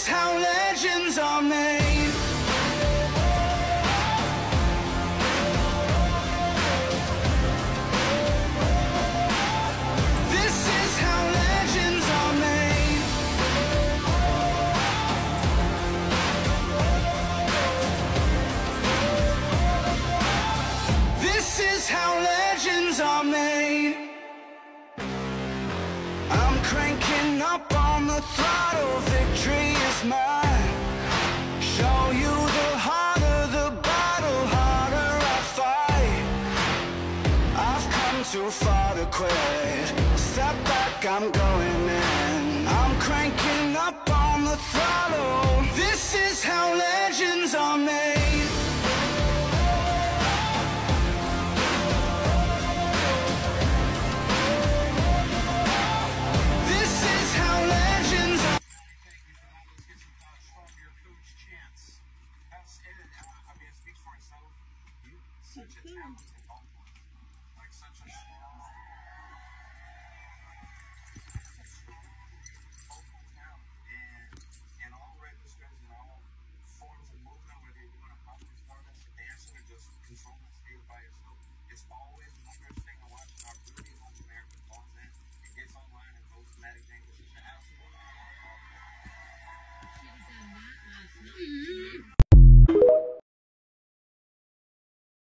is how legends are made. This is how legends are made. This is how legends are made. I'm cranking up on the throttle, victory is mine. Show you the harder the battle, harder I fight. I've come too far to quit. Step back, I'm going in. I'm cranking up on the throttle. This is how legends are made.